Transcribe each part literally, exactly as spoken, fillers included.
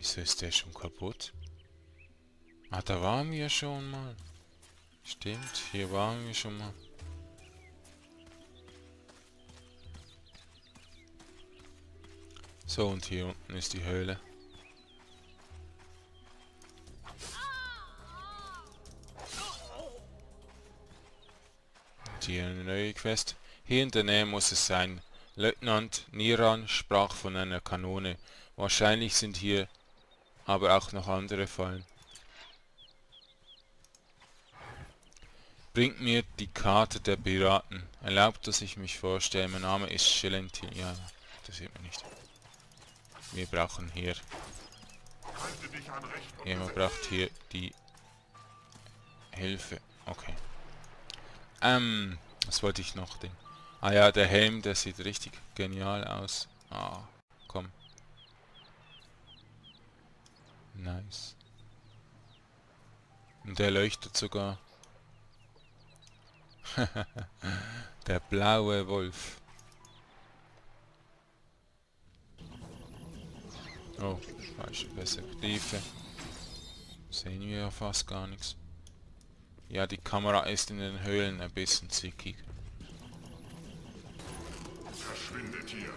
Wieso ist der schon kaputt? Ah, da waren wir schon mal. Stimmt, hier waren wir schon mal. So, und hier unten ist die Höhle. Und hier eine neue Quest. Hier in der Nähe muss es sein. Leutnant Niran sprach von einer Kanone. Wahrscheinlich sind hier aber auch noch andere Fallen. Bringt mir die Karte der Piraten. Erlaubt, dass ich mich vorstelle. Mein Name ist Shelenti. Ja, das sieht man nicht. Wir brauchen hier. Jemand braucht hier die Hilfe. Okay. Ähm, was wollte ich noch denn? Ah ja, der Helm, der sieht richtig genial aus. Ah, komm. Nice. Und der leuchtet sogar. Der blaue Wolf. Oh, falsche Perspektive. Sehen wir ja fast gar nichts. Ja, die Kamera ist in den Höhlen ein bisschen zickig. Verschwindet hier.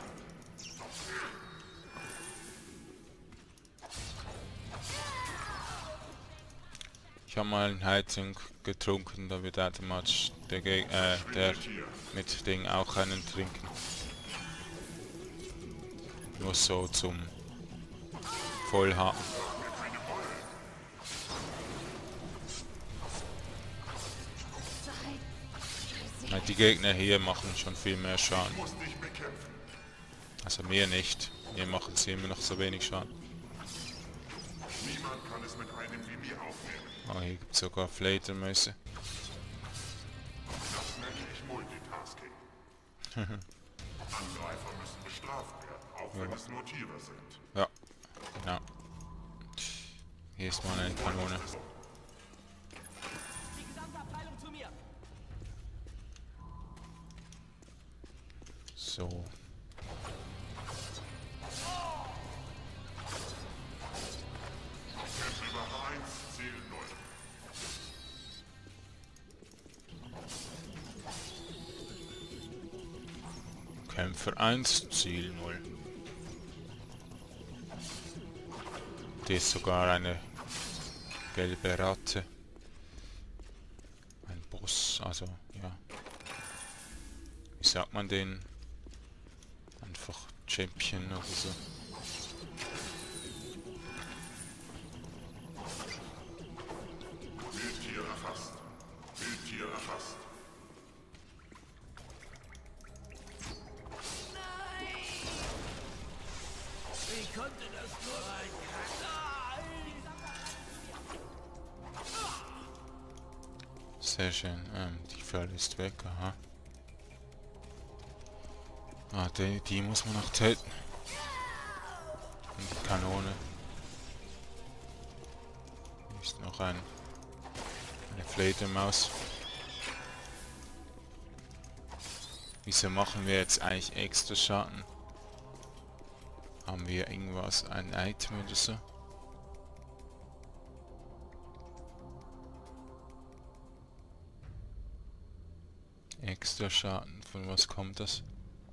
Ich habe mal einen Heizung getrunken, da wird automatisch der, Geg äh, der mit Ding auch einen trinken. Nur so zum Vollhaben. Ja, die Gegner hier machen schon viel mehr Schaden. Also mir nicht. Mir machen sie immer noch so wenig Schaden. Niemand kann es mit einem wie mir aufnehmen. Oh, hier gibt es sogar Fledermäuse. Das nenne ich Multitasking. Angreifer müssen bestraft werden, auch wenn Ja. es nur Tiere sind. Ja, genau. Hier ist mal eine Kanone. Die gesamte Abteilung zu mir. So. Kämpferwache eins, Ziel null. Kämpfer eins, Ziel null. Die ist sogar eine gelbe Ratte. Ein Boss, also ja. Wie sagt man den? Einfach Champion oder so. Wildtier erfasst. Wildtier erfasst. Wie konnte das nur sein? Sehr schön. Ähm, die Falle ist weg, aha. Ah, die, die muss man noch töten. Und die Kanone. Hier ist noch ein, eine Fledermaus. Wieso machen wir jetzt eigentlich extra Schaden? Haben wir irgendwas, ein Item oder so? Extra Schaden, von was kommt das?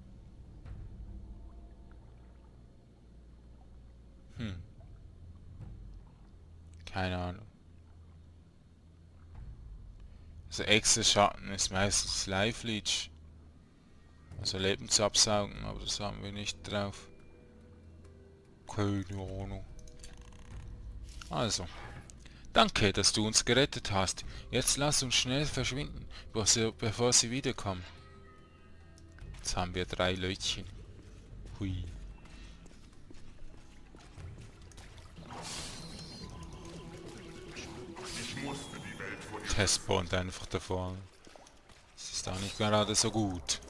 Hm. Keine Ahnung. Also extra Schaden ist meistens Life Leech. Also Lebensabsaugen, aber das haben wir nicht drauf. Keine Ahnung. Also. Danke, dass du uns gerettet hast. Jetzt lass uns schnell verschwinden, bevor sie, bevor sie wiederkommen. Jetzt haben wir drei Leutchen. Hui. Ich musste die Welt vor ihr. Der spawnt einfach davor. Das ist auch nicht gerade so gut.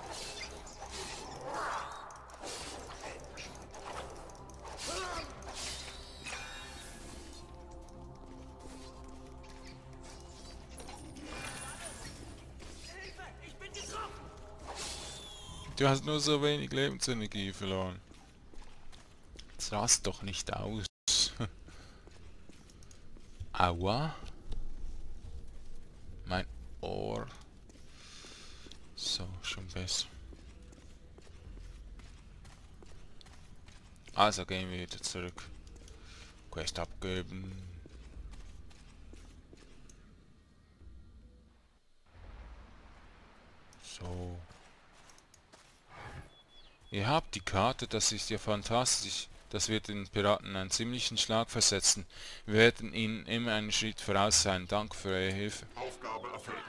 Hilfe, ich bin getroffen. Du hast nur so wenig Lebensenergie verloren. Jetzt rast doch nicht aus. Aua. Mein Ohr. So, schon besser. Also gehen wir wieder zurück. Quest abgeben. So. Ihr habt die Karte, das ist ja fantastisch. Das wird den Piraten einen ziemlichen Schlag versetzen. Wir werden ihnen immer einen Schritt voraus sein. Danke für eure Hilfe. Aufgabe erfüllt.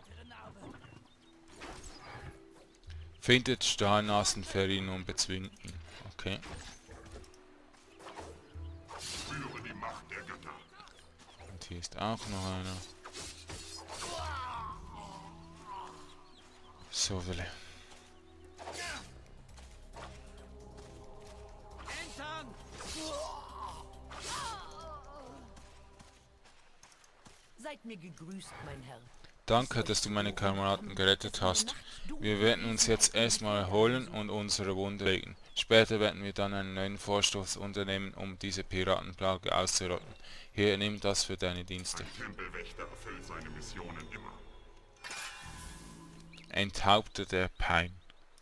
Findet Stahlnasen, verihn und bezwingt ihn. Okay. Spüre die Macht der Götter. Und hier ist auch noch einer. So will er. Entern! Seid mir gegrüßt, mein Herr. Danke, dass du meine Kameraden gerettet hast. Wir werden uns jetzt erstmal erholen und unsere Wunde legen. Später werden wir dann einen neuen Vorstoß unternehmen, um diese Piratenplage auszurotten. Hier, nimm das für deine Dienste. Ein Tempelwächter erfüllt seine Missionen immer. Enthaupte der Pein.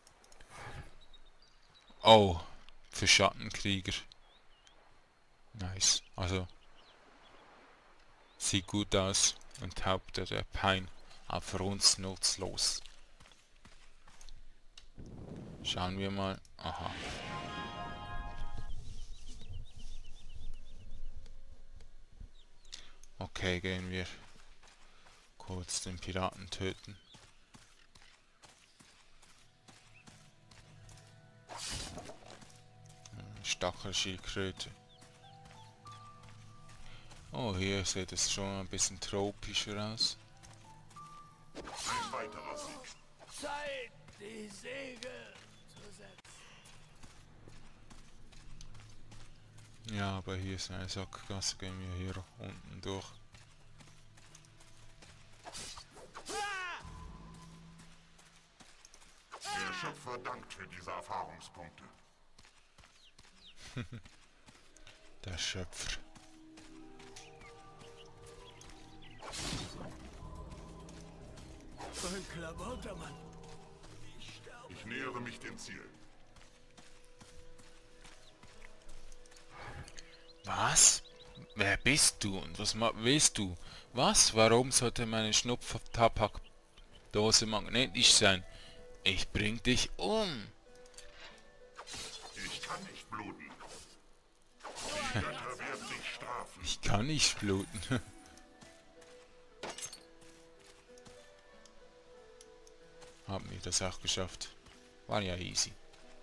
Oh, für Schattenkrieger. Nice. Also, sieht gut aus. Enthaupte der Pein. Aber für uns nutzlos. Schauen wir mal. Aha. Okay, gehen wir kurz den Piraten töten. Stachelschildkröte. Oh, hier sieht es schon ein bisschen tropischer aus. Ein weiterer Sieg. Zeit, die Segel zu setzen. Ja, aber hier ist eine Sackgasse, gehen wir hier unten durch. Der Schöpfer dankt für diese Erfahrungspunkte. Der Schöpfer. Ein Klamottermann. Ich nähere mich dem Ziel. Was? Wer bist du und was ma willst du? Was? Warum sollte meine Schnupftabakdose magnetisch sein? Ich bring dich um. Ich kann nicht bluten. Die Götter werden dich strafen. Ich kann nicht bluten. Haben wir das auch geschafft. War ja easy.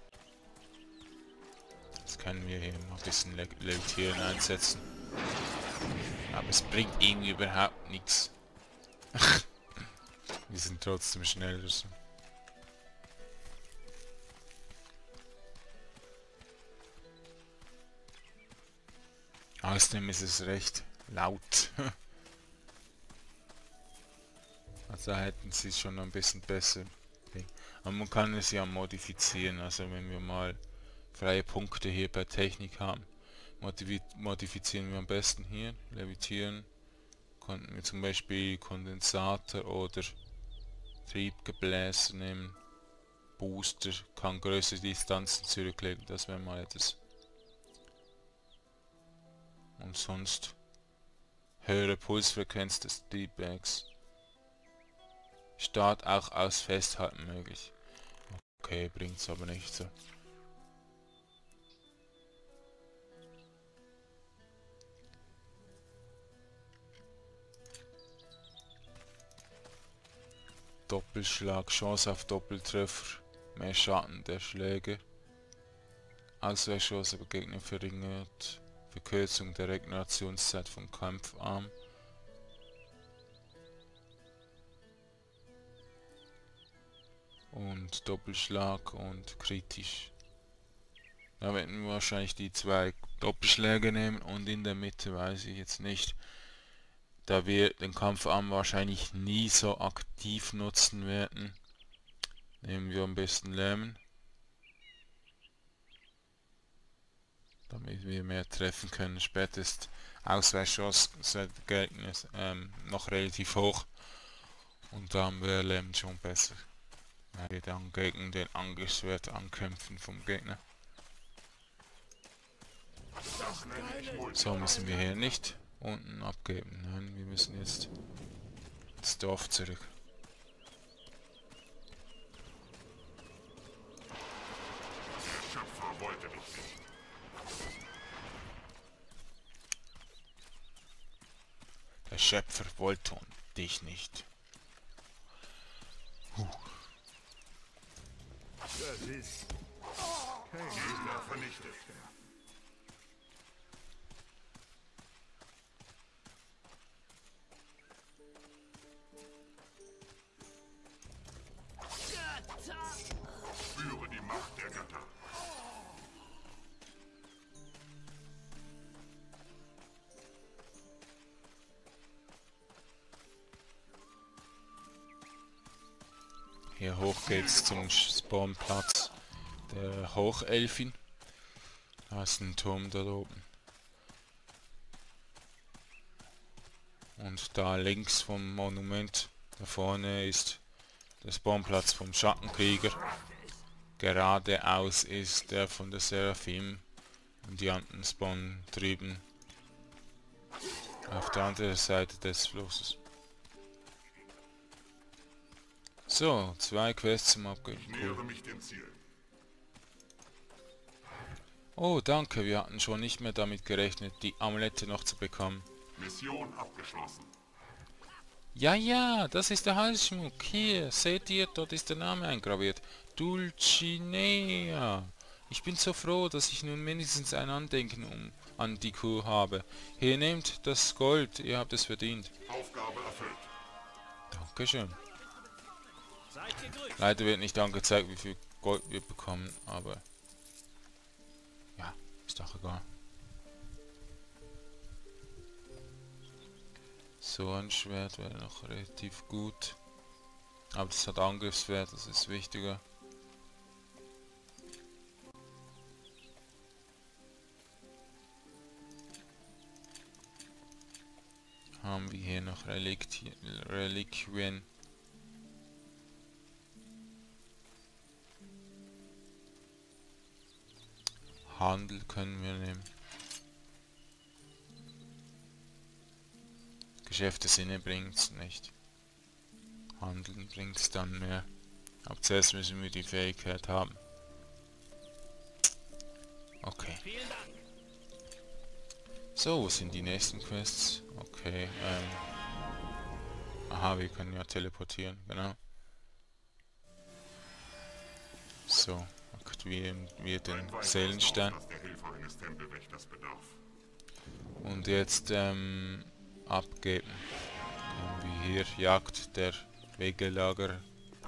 Jetzt können wir hier mal ein bisschen Le Levitieren einsetzen. Aber es bringt irgendwie überhaupt nichts. Wir sind trotzdem schneller. So. Außerdem ist es recht laut. Also da hätten sie es schon ein bisschen besser. Okay. Aber man kann es ja modifizieren. Also wenn wir mal freie Punkte hier bei Technik haben, modifi modifizieren wir am besten hier. Levitieren. Konnten wir zum Beispiel Kondensator oder Triebgebläse nehmen. Booster kann größere Distanzen zurücklegen. Das wäre mal etwas. Und sonst höhere Pulsfrequenz des Triebwerks. Start auch aus Festhalten möglich. Okay, bringt's aber nicht so. Doppelschlag, Chance auf Doppeltreffer, mehr Schaden der Schläge. Ausweichchance aber Gegner verringert. Verkürzung der Regenerationszeit vom Kampfarm. Und Doppelschlag und kritisch. Da werden wir wahrscheinlich die zwei Doppelschläge nehmen und in der Mitte weiß ich jetzt nicht. Da wir den Kampfarm wahrscheinlich nie so aktiv nutzen werden, nehmen wir am besten Lähmen. damit wir mehr treffen können. Später ist Ausweichchance der Gegner ähm, noch relativ hoch und da haben wir Leben schon besser, weil wir dann gegen den Angriffswert ankämpfen vom Gegner. So müssen wir hier nicht unten abgeben. Nein, wir müssen jetzt ins Dorf zurück. Der Schöpfer wollte mich nicht. Der Schöpfer wollte dich nicht. Huh. Das ist kein Gegner vernichtet. Spüre die Macht der Götter. Hier hoch geht's zum Spawnplatz der Hochelfin. Da ist ein Turm da oben. Und da links vom Monument, da vorne ist der Spawnplatz vom Schattenkrieger. Geradeaus ist der von der Seraphim. Und die anderen spawnen drüben auf der anderen Seite des Flusses. So, zwei Quests zum Abgeben. Ich nähere mich dem Ziel. Oh, danke, wir hatten schon nicht mehr damit gerechnet, die Amulette noch zu bekommen. Mission abgeschlossen. Ja, ja, das ist der Halsschmuck. Hier, seht ihr, dort ist der Name eingraviert. Dulcinea. Ich bin so froh, dass ich nun mindestens ein Andenken um, an die Kuh habe. Hier, nehmt das Gold, ihr habt es verdient. Aufgabe erfüllt. Dankeschön. Leider wird nicht angezeigt, wie viel Gold wir bekommen, aber ja, ist doch egal. So ein Schwert wäre noch relativ gut, aber das hat Angriffswert, das ist wichtiger. Haben wir hier noch Reliquien? Reliquien. Handel können wir nehmen. Geschäfte Sinne bringt's nicht. Handeln bringt's dann mehr. Aber zuerst müssen wir die Fähigkeit haben. Okay. So, wo sind die nächsten Quests? Okay, ähm. Aha, wir können ja teleportieren, genau. So, aktivieren wir den Seelenstein. Und jetzt, ähm, abgeben. Haben wir hier Jagd der Wegelager.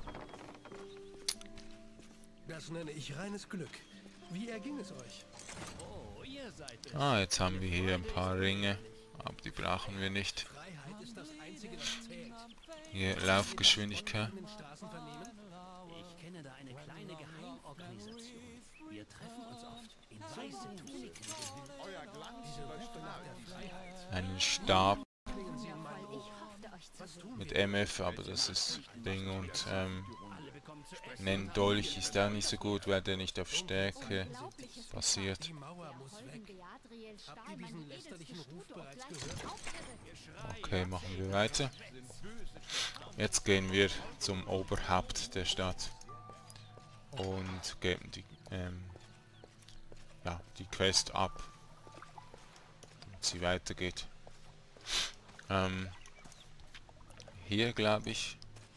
Das nenne ich reines Glück. Wie erging es euch? Oh, ihr seid es. Ah, jetzt haben wir hier ein paar Ringe, aber die brauchen wir nicht. Freiheit ist das Einzige, das zählt. Hier Laufgeschwindigkeit. In den Straßen vernehmen? Ich kenne da eine kleine Geheimorganisation. Wir treffen uns oft in weiße Tuniken gehüllt. Diese Rufe nach der Freiheit. Einen Stab Klingen sie in meinen Ich Ohren. hoffte euch zu Was sehen. tun mit wir? M F, aber das ist Ding und ähm, Alle bekommen zu essen. Nen Dolch ist auch nicht so gut, weil der nicht auf Stärke basiert. Die Mauer muss weg. Habt ihr diesen lästerlichen Ruf bereits gehört? Okay, machen wir weiter. Jetzt gehen wir zum Oberhaupt der Stadt und geben die, ähm, ja, die Quest ab, damit sie weitergeht. Ähm, hier glaube ich.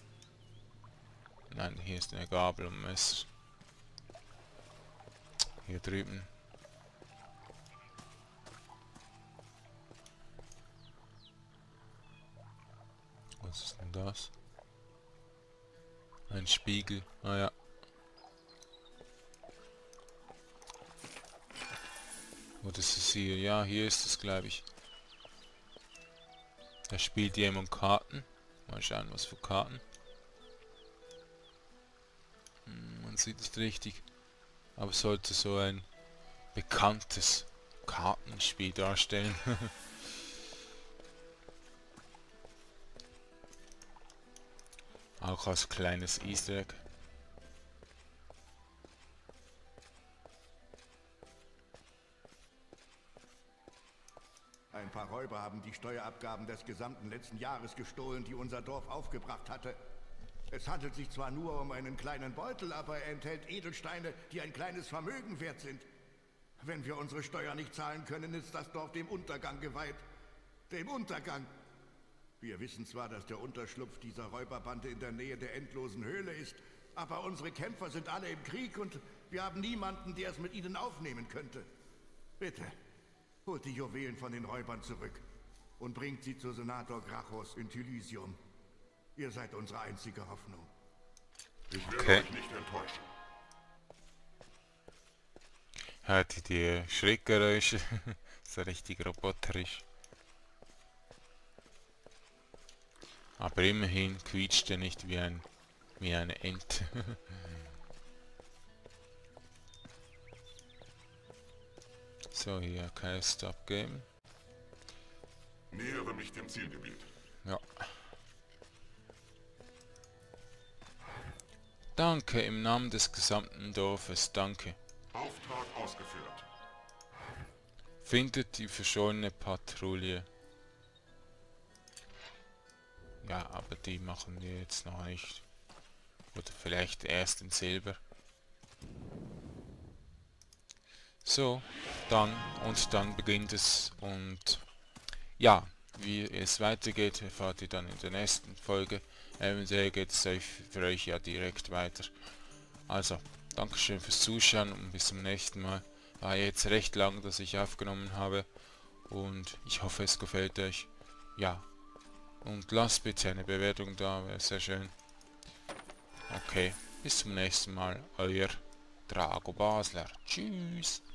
Nein, hier ist eine Gabel und Messer. Hier drüben. Was ist denn das? Ein Spiegel. Ah ja. Wo das ist hier? Ja, hier ist es, glaube ich. Da spielt jemand Karten. Mal schauen, was für Karten. Hm, man sieht es richtig. Aber es sollte so ein bekanntes Kartenspiel darstellen. Auch als kleines Easter Egg. Ein paar Räuber haben die Steuerabgaben des gesamten letzten Jahres gestohlen, die unser Dorf aufgebracht hatte. Es handelt sich zwar nur um einen kleinen Beutel, aber er enthält Edelsteine, die ein kleines Vermögen wert sind. Wenn wir unsere Steuer nicht zahlen können, ist das Dorf dem Untergang geweiht. Dem Untergang! Wir wissen zwar, dass der Unterschlupf dieser Räuberbande in der Nähe der endlosen Höhle ist, aber unsere Kämpfer sind alle im Krieg und wir haben niemanden, der es mit ihnen aufnehmen könnte. Bitte, holt die Juwelen von den Räubern zurück und bringt sie zu Senator Grachos in Thylysium. Ihr seid unsere einzige Hoffnung. Ich werde Okay. euch nicht enttäuschen. Hört ihr die Schreckgeräusche? So richtig roboterisch. Aber immerhin quietscht er nicht wie ein wie eine Ente. So, hier Quest abgeben. Nähere mich dem Zielgebiet. Ja. Danke im Namen des gesamten Dorfes, danke. Auftrag ausgeführt. Findet die verschollene Patrouille. Ja, aber die machen wir jetzt noch nicht. Oder vielleicht erst in Silber. So, dann und dann beginnt es und ja, wie es weitergeht, erfahrt ihr dann in der nächsten Folge. Eventuell geht es euch für euch ja direkt weiter. Also, Dankeschön fürs Zuschauen und bis zum nächsten Mal. War jetzt recht lang, dass ich aufgenommen habe und ich hoffe, es gefällt euch. Ja, und lasst bitte eine Bewertung da, wäre sehr schön. Okay, bis zum nächsten Mal, euer Drago Basler. Tschüss.